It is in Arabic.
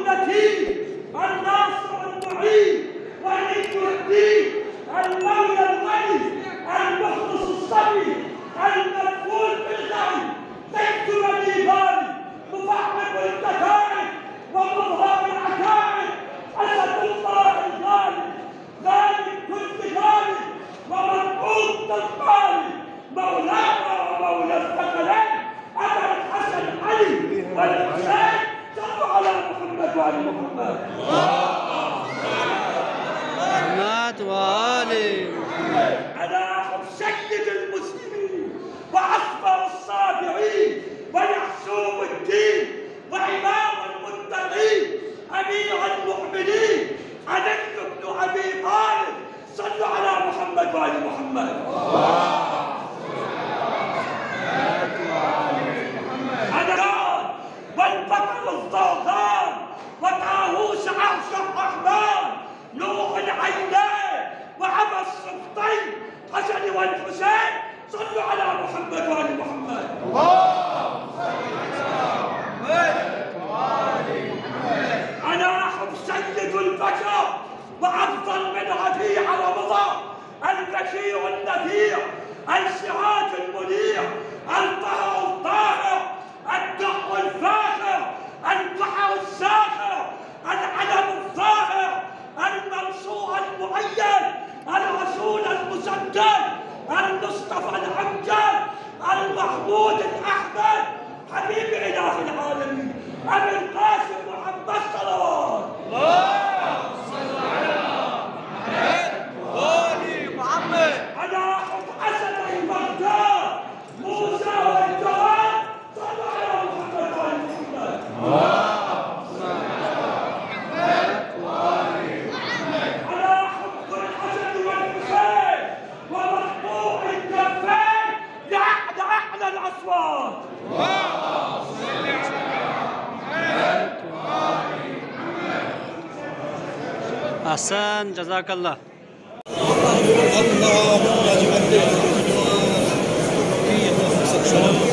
النتيج الناصر المعين ولي الدين المولى الغني المخلص الصبي المدفون بالغي زيت بني غالي مفعم التكائن ومظهر العكائن اسد الله الغالي غالي كل غالي ومربوط الغالي مولانا ومولى الثقلين ابا الحسن علي والحسين صلوا على محمد وعلى محمد وآله. أنا سيد المسلمين وأصبر الصابرين ويعصوم الدين وإمام المتقين أمير المؤمنين علي بن أبي طالب صلوا على محمد وعلى محمد. أنا والبطل الضغان وطاووس عرش الرحمن نور العينين وعبى الصفتين حسن والحسين صلوا على محمد وعلى محمد. أنا سيد البشر وأفضل من ربيع رمضان البشير النذير السراج المنير الطهر الطاهر الدر الفاخر البحر الساخر العلم الظاهر المنصور المؤيد الرسول المسدد المصطفى الامجد المحمود الاحمد حبيب اله العالمين ابي القاسم محمد صلوات الله صل على محمد وآل محمد. انا اسدي بغداد موسى والجواد صلوا على محمد وآل محمد. الأصوات اللهم صل على محمد. أحسن جزاك الله. اللهم اجعل